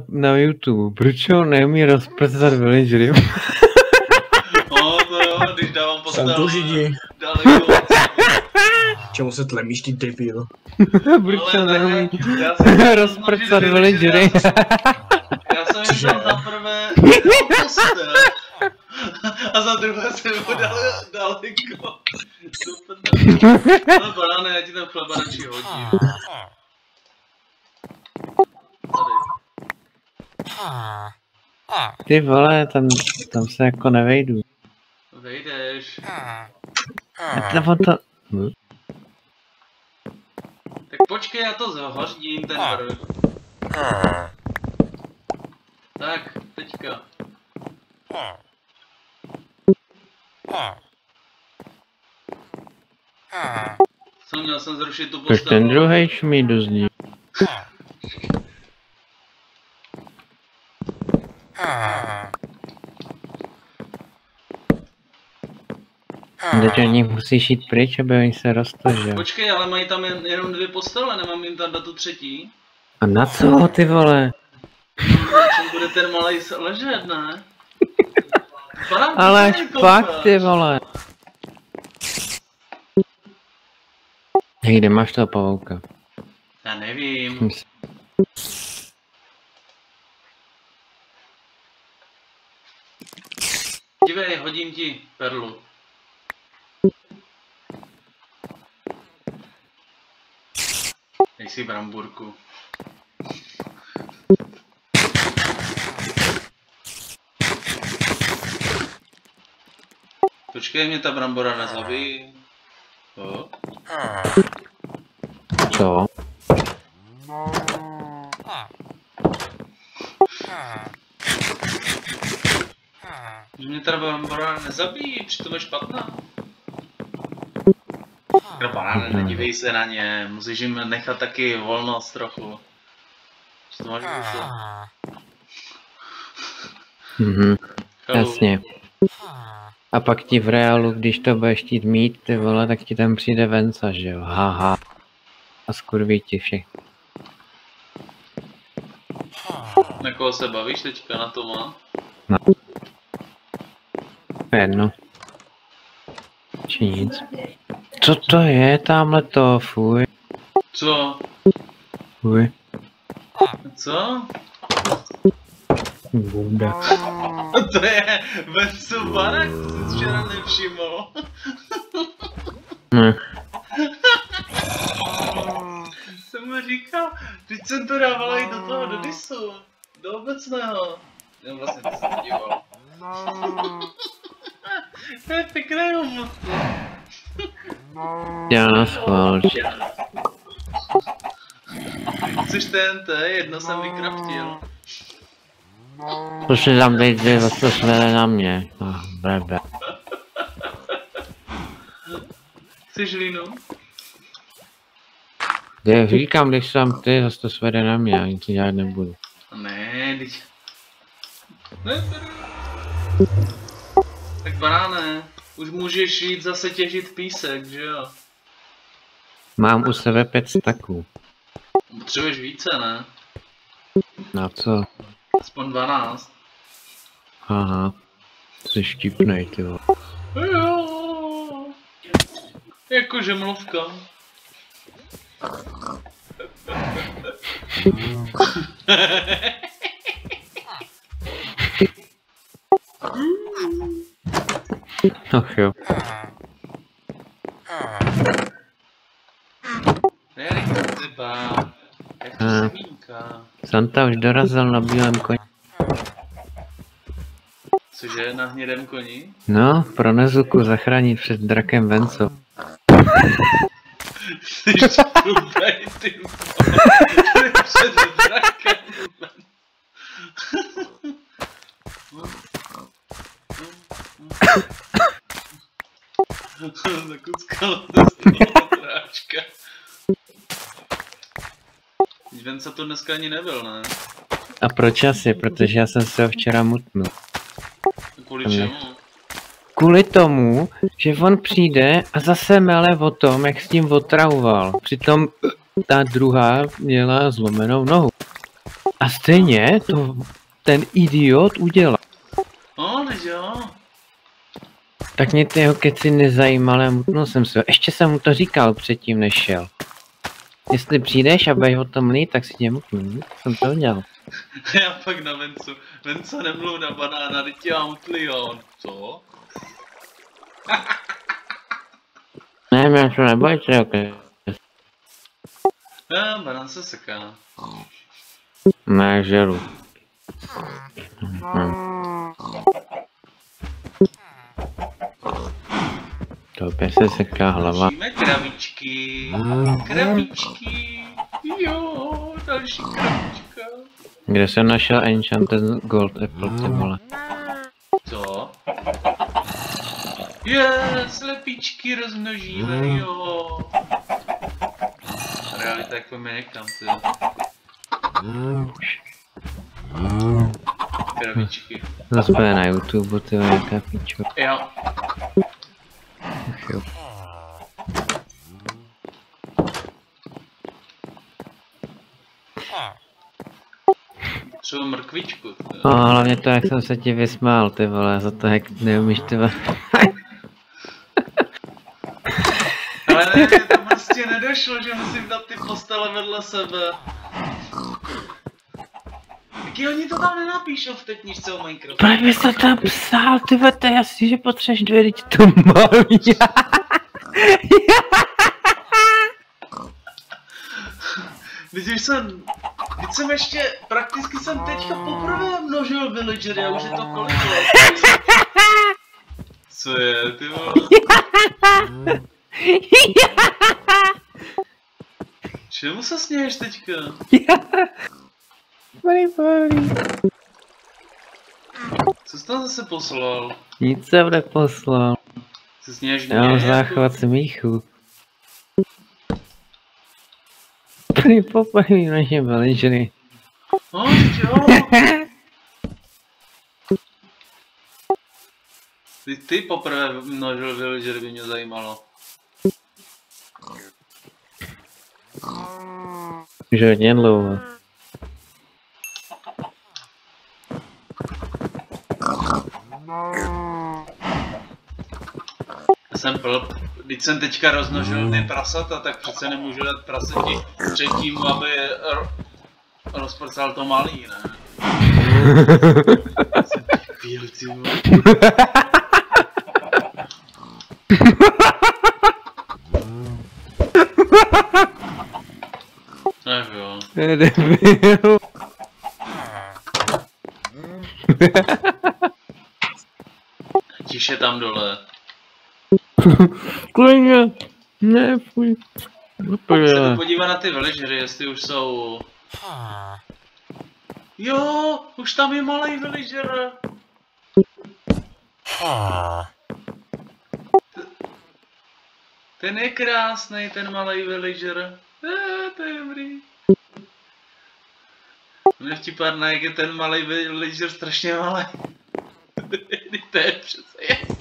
na YouTube, proč ho neumí rozpracovat villagery? To jo, když dávám postel. Jsem tu židi. Daleko. Čemu se tlemíš, ty debil? Proč ho neumí Já jsem rozpracovat villagery? Já jsem jim tam za prvé postel. A za druhé jsem ho dal daleko. Super. No baráne, já ti ten chleba radši hodím. Ty vole, tam se jako nevejdu. Vejdeš. Nebo to... Tak počkej, já to zhořdím, ten vrch. Tak, teďka. Co, měl jsem zrušit tu Proč postavu? ten druhej šumí do zní? Teď od nich musíš jít pryč, aby oni se roztožili. Počkej, ale mají tam jenom 2 postele, nemám jim tam dát tu třetí? A na co, ty vole? Čem bude ten malej ležet, ne? Barán, Ale ty se fakt, nekoukáš. ty vole. Hej, kde máš toho pavouka? Já nevím. Dívej, hodím ti perlu. Dej si bramburku. Počkej, mě ta brambora nezabíjí. Co? Že mě ta brambora nezabíjí, přitom je špatná. Baráne, nedívej se na ně, musíš jim nechat taky volnost trochu. Co to máš myslet? Jasně. A pak ti v reálu, když to budeš chtít mít, ty vole, tak ti tam přijde Venca, že jo, haha. A skurví ti všechno. Na koho se bavíš teďka, na Toma? No. Jedno. Či nic. Co to je tamhle to, fuj. Co? Fuj. Co? Bunda. To je Vencu barak, jsi včera nevšiml. Ne. Jsem mu říkal, teď jsem to dával i do toho, do disu. Do obecného. Já vlastně to jsem díval. To je pěkné humor. Já schvál. Chceš TNT? Jedno jsem vykraftil. To si tam dejte, zase svede na mě. Brebe. Chceš línu? Já říkám, když jsem ty, zase to svede na mě, já nic dělat nebudu. Ne, teď... Ne, tak baráne, už můžeš jít zase těžit písek, že jo? Mám u sebe 5 staků. Potřebuješ více, ne? Na co? Aspoň 12. Aha. Jsi štipnej, ty vole. Jo. Jakože mluvka. Ach jo. Erik, třeba. Jak to semínka. Santa už dorazil na bílém koni. Cože, na hnědém koni? No, pro Nezuku zachránit před drakem Venco. Jsi škrubej, ty vole. Před drakem. Zakuckal tráčka. Venca to dneska ani nebyl, ne? A proč asi? Protože já jsem se ho včera mutnul. Kvůli čemu? Kvůli tomu, že on přijde a zase mele o tom, jak s tím otravoval. Přitom ta druhá měla zlomenou nohu. A stejně to ten idiot udělal. No, než jo. Tak mě ty jeho keci nezajímaly a mutnul jsem se. Ještě jsem mu to říkal předtím, než šel. Jestli přijdeš a budeš o tom lít, tak si tě mutnu. Jsem to udělal. Já pak na Vencu. Venco nemluv na banána, teď tě mám utlion. Co? Ne, mě to nebojte, ok. Banán se seká. Ne, žeru. To opět se seká hlava. Musíme krabičky. Krabičky. Jo, další krabička. Kde jsem našel Enchanted Gold Apple, ty vole? Co? Slepičky rozmnožíme, jo. Realita jako mi někam, ty. Krabičky. Zase bude na YouTube, ty vole, jaká pičo. Jo. Jo. Třeba mrkvičku. No, hlavně to, jak jsem se ti vysmál, ty vole, za to, jak neumíš, ty vole. Ale ne, to prostě nedošlo, že musím dát ty postele vedle sebe. Jaký oni to tam nenapíšou v té knížce o Minecraftu? Proč bys to tam psal, ty vole, to je jasný, že potřebuješ dvě, teď to malí. Teď jsem ještě, prakticky jsem teďka poprvé množil villagery, a už je to kolik let. Co je, ty vole? Čemu se směješ teďka? Co jsi tam zase poslal? Nic jsem neposlal. Se směješ mě? Já mám záchvat smíchu. Prý poprvé naše villagery. No, jo. Ty poprvé množil villagery, by mě zajímalo. Už hodně dlouho. Jsem blb. Když jsem teďka rozmnožil ty prasata, tak přece nemůžu dát praseti třetímu, aby rozprcal to malý, ne? Jsem píl, ty vole. Tak jo. Debil. Tiše tam dole. Klidně. Ne, fuj. Se podívá na ty villagery, jestli už jsou... Jo, už tam je malý villager. Ten je krásný, ten malý villager. To je dobrý. Mě vtipárna, jak je ten malý villager strašně malý. To je přece jasný.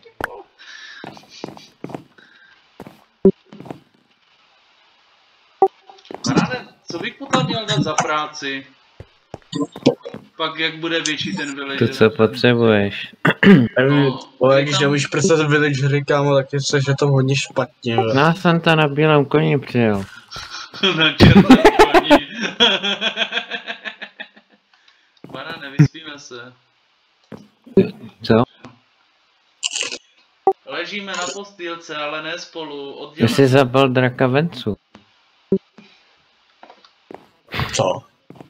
Kamaráde, co bych mu tam měl dát za práci? Pak jak bude větší ten villager? To co potřebuješ. Ale když neumíš představit villagery, kámo, tak je to hodně špatně. Na Santa na bílém koni přijel. Na černém koni. Bara, nevyspíme se. Co? Ležíme na postýlce, ale ne spolu, Ty odděleně. jsi zabil draka Vencu. Co?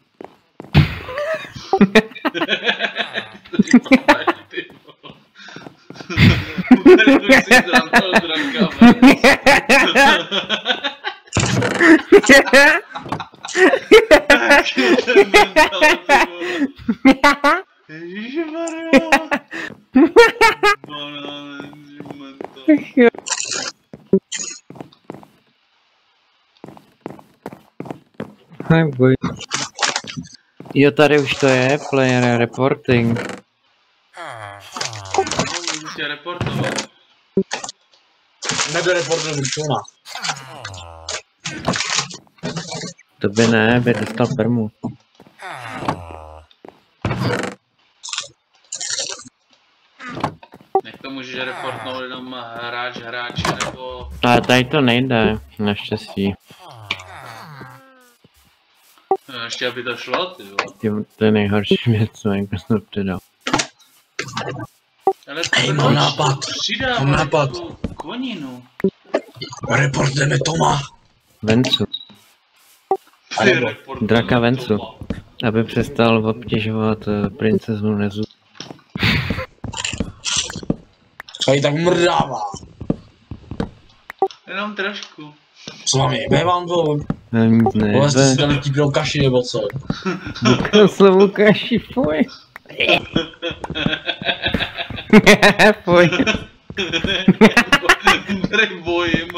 Ježišmarja. Banán, Neboj. Jo, tady už to je, player reporting. můžu tě reportovat. Nedoreportuju Šuna. To by ne, by dostal permu. To můžeš reportnout jenom hráč, nebo... Ale tady to nejde, naštěstí. No, ještě aby to šlo, ty jo. To je nejhorší věc, co jako jsem přidal. Ale Hej, mám nápad. Mám nápad. Koninu. Reportujeme Toma. Vencu. Draka Vencu. Aby přestal obtěžovat princeznu Nezu. Hej, tak mrdává. Jenom trošku. Co mám jebe vám to? Ne, Vole, jste si dali típnou kaši nebo co? slovu kaši, fuj. Fuj. Bojím.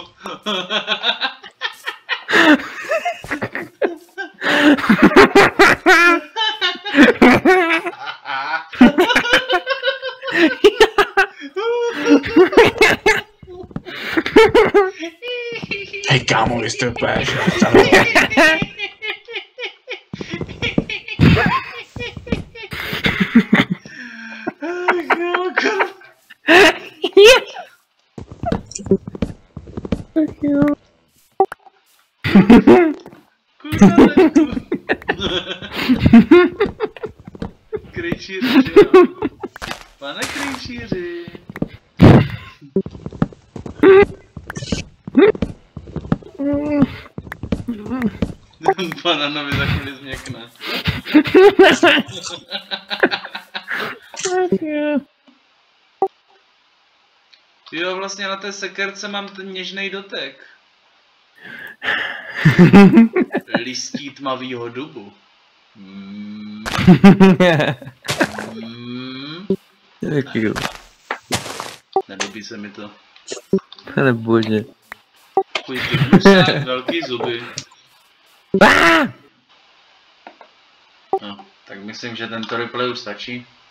Hej kámo, vy jste úplně Krejčíři, jo. Pane krejčíři. Bananovi za chvíli změkne. Jo, vlastně na té sekerce mám ten něžnej dotek. Listí tmavýho dubu. Nelíbí se mi to. Pane bože. Chuj ty kusák, velký zuby. No, tak myslím, že tento replay už stačí.